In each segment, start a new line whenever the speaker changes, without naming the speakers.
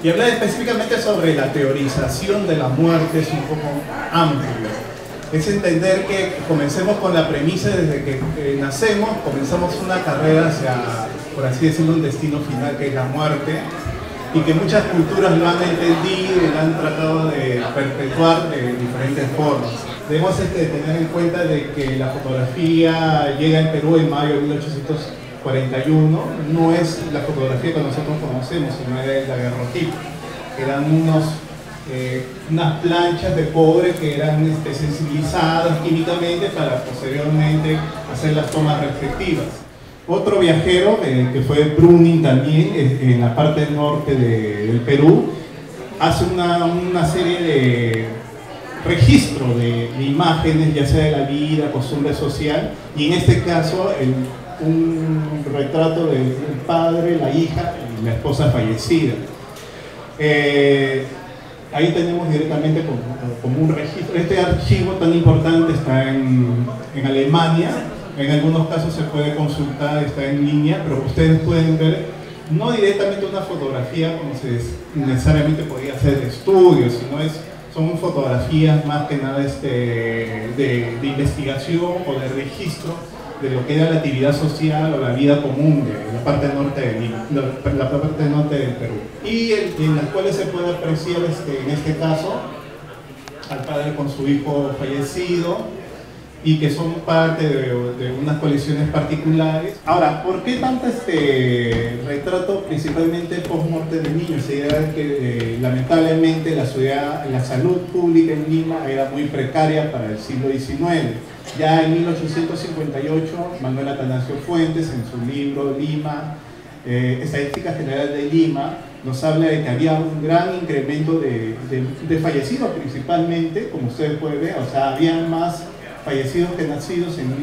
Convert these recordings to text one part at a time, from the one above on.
Y hablar específicamente sobre la teorización de la muerte es un poco amplio. Es entender que comencemos con la premisa desde que nacemos, comenzamos una carrera hacia, por así decirlo, un destino final que es la muerte, y que muchas culturas lo han entendido y lo han tratado de perpetuar de diferentes formas. Debemos tener en cuenta de que la fotografía llega en Perú en mayo de 1841, no es la fotografía que nosotros conocemos, sino era el daguerrotipo. Eran unas planchas de cobre que eran sensibilizadas químicamente para posteriormente hacer las tomas respectivas. Otro viajero, que fue Bruning también, en la parte norte del Perú, hace una serie de registro de imágenes, ya sea de la vida, costumbre social, y en este caso un retrato del padre, la hija y la esposa fallecida. Ahí tenemos directamente como un registro. Este archivo tan importante está en Alemania. En algunos casos se puede consultar, está en línea, pero ustedes pueden ver no directamente una fotografía como necesariamente podría ser de estudio, sino son fotografías más que nada de investigación o de registro de lo que era la actividad social o la vida común de la parte norte de Lima, la parte norte del Perú. Y en las cuales se puede apreciar, en este caso, al padre con su hijo fallecido, y que son parte de unas colecciones particulares. Ahora, ¿por qué tanto retrato principalmente post-morte de niños? Se idea que lamentablemente la salud pública en Lima era muy precaria para el siglo XIX. Ya en 1858, Manuel Atanasio Fuentes, en su libro Lima, Estadísticas Generales de Lima, nos habla de que había un gran incremento de fallecidos principalmente, como ustedes pueden ver, o sea, habían más fallecidos que nacidos en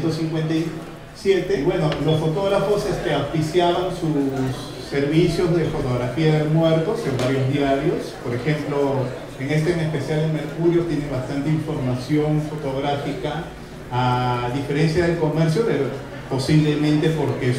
1857. Y bueno, los fotógrafos auspiciaban sus servicios de fotografía de muertos en varios diarios. Por ejemplo, en especial el Mercurio tiene bastante información fotográfica, a diferencia del Comercio, posiblemente porque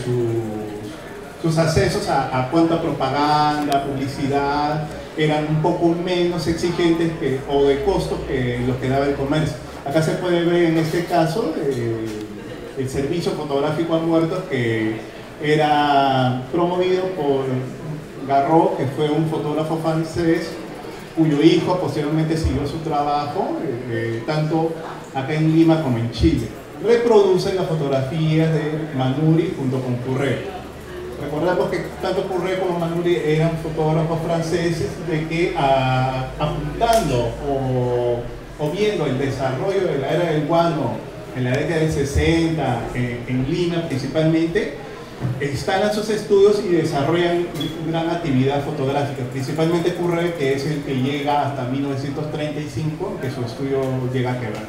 sus accesos a cuánta propaganda, publicidad, eran un poco menos exigentes o de costos que los que daba el Comercio. Acá se puede ver en este caso el servicio fotográfico a muertos que era promovido por Garraud, que fue un fotógrafo francés cuyo hijo posteriormente siguió su trabajo, tanto acá en Lima como en Chile. Reproducen las fotografías de Manuri junto con Curré. Recordamos que tanto Curré como Manuri eran fotógrafos franceses de que apuntando o viendo el desarrollo de la era del guano en la década del 60, en Lima principalmente, instalan sus estudios y desarrollan gran actividad fotográfica, principalmente Curré, que es el que llega hasta 1935, que su estudio llega a quebrar.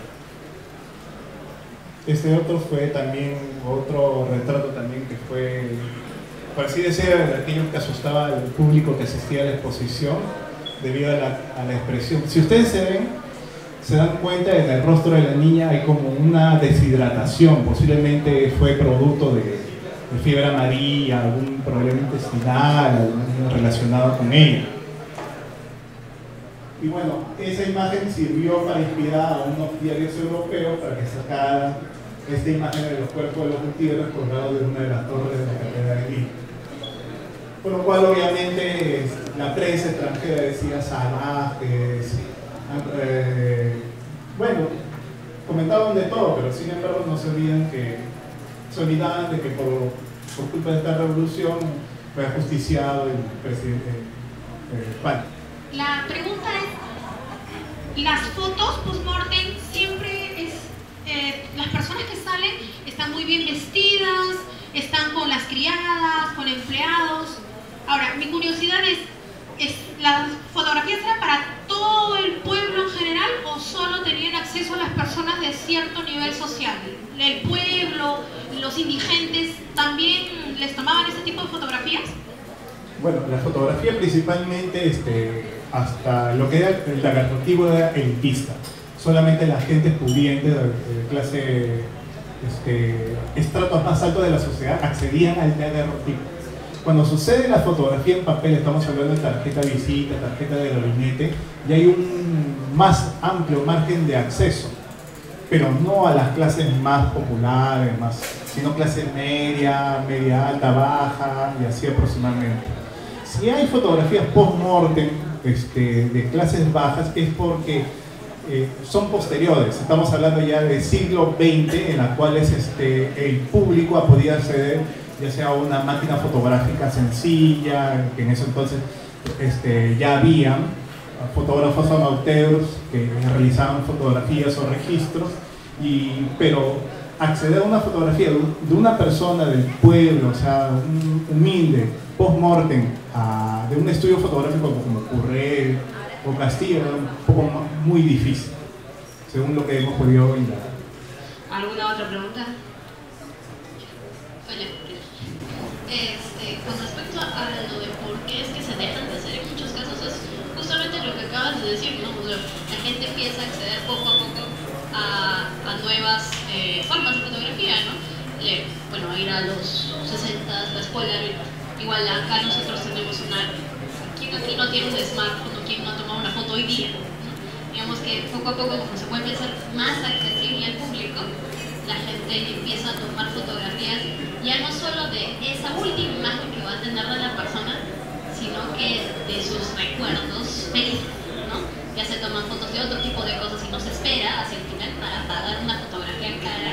Este otro fue también otro retrato también que fue, por así decirlo, de aquellos que asustaba al público que asistía a la exposición debido a la expresión. Si ustedes se dan cuenta, en el rostro de la niña hay como una deshidratación, posiblemente fue producto de fiebre amarilla, algún problema intestinal, algo relacionado con ella. Y bueno, esa imagen sirvió para inspirar a unos diarios europeos para que sacaran esta imagen de los cuerpos de los gutiérrez colgados de una de las torres de la Catedral de Lima. Por lo cual, obviamente, la prensa extranjera decía salvajes. Bueno, comentaban de todo, pero sin embargo no se olvidaban de que por culpa de esta revolución fue ajusticiado el presidente Juan.
La pregunta es, las fotos post-mortem siempre es, las personas que salen están muy bien vestidas, están con las criadas, con empleados. Ahora, mi curiosidad es ¿las fotografías eran para todo el pueblo en general o solo tenían acceso a las personas de cierto nivel social? ¿El pueblo, los indigentes, también les tomaban ese tipo de fotografías?
Bueno, la fotografía principalmente, hasta lo que era el daguerrotipo era elitista. Solamente la gente pudiente de clase, estratos más altos de la sociedad accedían al daguerrotipo. cuando sucede la fotografía en papel, estamos hablando de tarjeta visita, tarjeta de gabinete, y hay un más amplio margen de acceso, pero no a las clases más populares, sino clase media, media alta, baja, y así aproximadamente. Si hay fotografías post-mortem de clases bajas, es porque son posteriores. Estamos hablando ya del siglo XX, en las cuales el público ha podido acceder ya sea a una máquina fotográfica sencilla, que en ese entonces ya habían fotógrafos amateurs que realizaban fotografías o registros, pero acceder a una fotografía de una persona del pueblo, o sea, un humilde, post-mortem, de un estudio fotográfico como Currel o Castillo, era un poco muy difícil, según lo que hemos podido indagar.
¿Alguna otra pregunta?
Oye, con respecto a lo de por qué es que se dejan de hacer en muchos casos, es justamente lo que acabas de decir, ¿no? O sea, la gente empieza a acceder poco a poco a nuevas formas de fotografía, ¿no? Bueno, ir a los 60, la escuela, igual acá nosotros tenemos ¿quién aquí no tiene un smartphone o quién no ha tomado una foto hoy día? ¿No? Digamos que poco a poco, como se vuelve a ser más accesible al público, la gente empieza a tomar fotografías ya no solo de esa última imagen que va a tener de la persona, sino que de sus recuerdos felices, ¿no? Ya se toman fotos de otro tipo de cosas y no se espera hacia el final para pagar una fotografía en cara,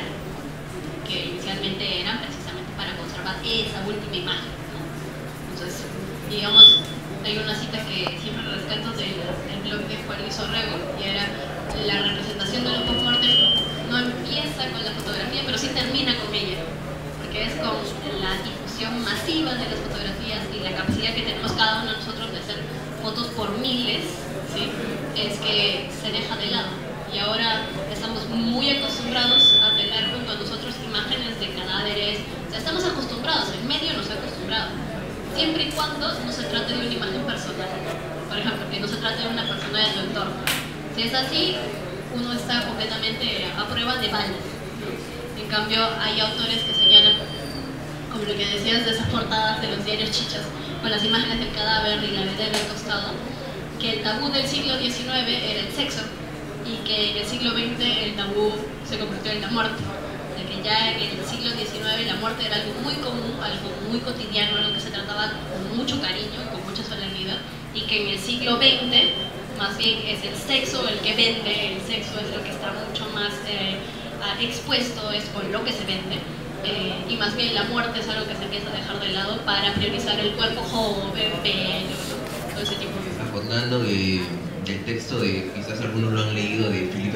que inicialmente eran precisamente para conservar esa última imagen, ¿no? Entonces, digamos, hay una cita que siempre rescato del blog de Juan Luis Orrego, y era: la representación de los post-mortem no empieza con la fotografía, pero sí termina con ella, porque es con la difusión masiva de las fotografías y la capacidad que tenemos cada uno de nosotros de hacer fotos por miles, ¿sí? Es que se deja de lado, y ahora estamos muy acostumbrados a tener junto a nosotros imágenes de cadáveres. O sea, estamos acostumbrados, el medio nos ha acostumbrado, siempre y cuando no se trate de una imagen personal, por ejemplo, que no se trate de una persona de tu entorno. Si es así, uno está completamente a prueba de balas. En cambio, hay autores que señalan, como lo que decías de esas portadas de los diarios chichas, con las imágenes del cadáver y la vedera al costado, que el tabú del siglo XIX era el sexo, y que en el siglo XX el tabú se convirtió en la muerte. O sea, que ya en el siglo XIX la muerte era algo muy común, algo muy cotidiano, algo que se trataba con mucho cariño, con mucha solemnidad, y que en el siglo XX más bien es el sexo el que vende, el sexo es lo que está mucho más expuesto, es con lo que se vende, y más bien la muerte es algo que se empieza a dejar de lado para priorizar el cuerpo joven, bello, ¿no? Todo ese tipo de cosas.
Acordando del texto quizás algunos lo han leído, de Philippe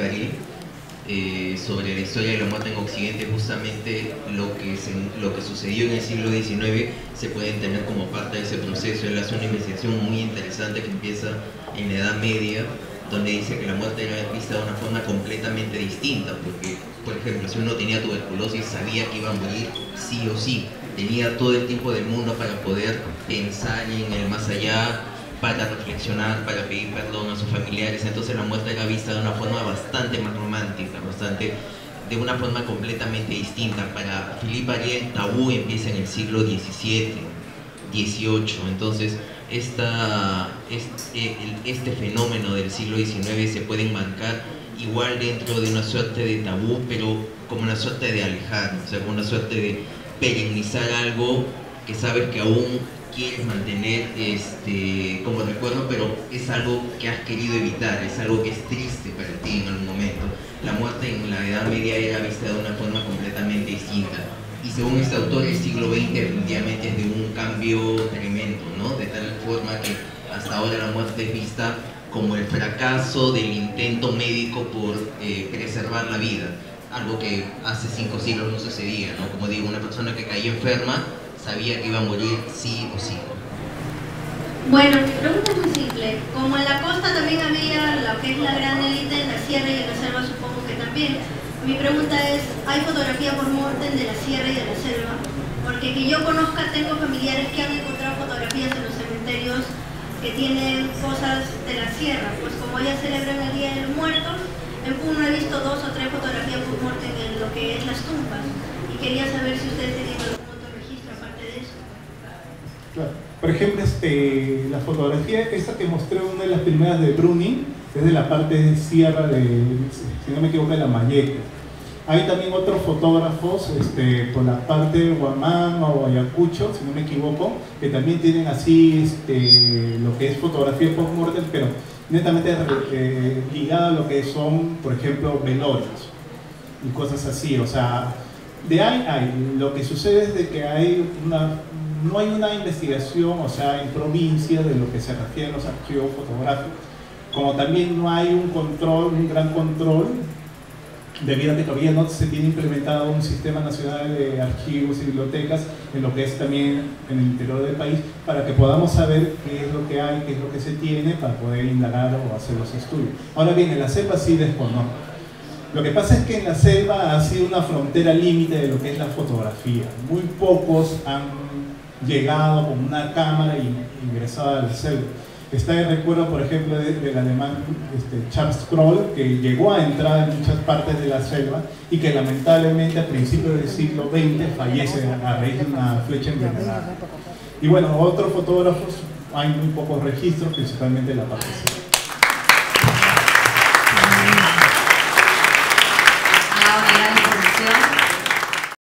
Ariel, sobre la historia de la muerte en Occidente, justamente lo que sucedió en el siglo XIX se puede entender como parte de ese proceso. Él hace una investigación muy interesante que empieza en la Edad Media, donde dice que la muerte era vista de una forma completamente distinta, porque, por ejemplo, si uno tenía tuberculosis, sabía que iba a morir sí o sí, tenía todo el tiempo del mundo para poder pensar en el más allá, para reflexionar, para pedir perdón a sus familiares. Entonces la muerte era vista de una forma bastante más romántica, de una forma completamente distinta. Para Philippe Ariel, tabú empieza en el siglo XVII, XVIII. Entonces este fenómeno del siglo XIX se puede enmarcar igual dentro de una suerte de tabú, pero como una suerte de alejar, o sea, como una suerte de perennizar algo que sabes que aún quieres mantener como recuerdo, pero es algo que has querido evitar, es algo que es triste para ti en algún momento. La muerte en la Edad Media era vista de una forma completamente distinta, y según este autor, el siglo XX definitivamente es de un cambio tremendo, ¿no? De tal forma que hasta ahora la muerte es vista como el fracaso del intento médico por preservar la vida, algo que hace 5 siglos no sucedía, ¿no? Como digo, una persona que caía enferma sabía que iba a morir sí o sí.
Bueno, mi pregunta es muy simple. Como en la costa también había lo que es la gran élite, en la sierra y en la selva supongo que también. Mi pregunta es, ¿hay fotografía por mortem de la sierra y de la selva? Porque que yo conozca, tengo familiares que han encontrado fotografías en los cementerios que tienen cosas de la sierra. Pues como ya celebran el Día de los Muertos, en Puno he visto 2 o 3 fotografías por mortem en lo que es las tumbas. Y quería saber si ustedes tenían algún otro registro aparte de eso.
ejemplo, la fotografía, esta que mostré, una de las primeras de Bruning, es de la parte de sierra de, si no me equivoco, de La Malleque. Hay también otros fotógrafos por la parte de Huamanga o Ayacucho, si no me equivoco, que también tienen así lo que es fotografía post-mortem, pero netamente ligada a lo que son, por ejemplo, velorios y cosas así. O sea, de ahí hay. Lo que sucede es de que no hay una investigación, o sea, en provincia de lo que se refiere a los archivos fotográficos, como también no hay un control, un gran control, debido a que todavía no se tiene implementado un sistema nacional de archivos y bibliotecas en lo que es también en el interior del país, para que podamos saber qué es lo que hay, qué es lo que se tiene, para poder indagar o hacer los estudios. Ahora bien, en la selva sí desconozco. Lo que pasa es que en la selva ha sido una frontera límite de lo que es la fotografía. Muy pocos han llegado con una cámara y ingresado a la selva. Está el recuerdo, por ejemplo, del alemán Charles Kroll, que llegó a entrar en muchas partes de la selva y que lamentablemente a principios del siglo XX fallece a raíz de una flecha envenenada. Y bueno, otros fotógrafos, hay muy pocos registros, principalmente de la parte selva.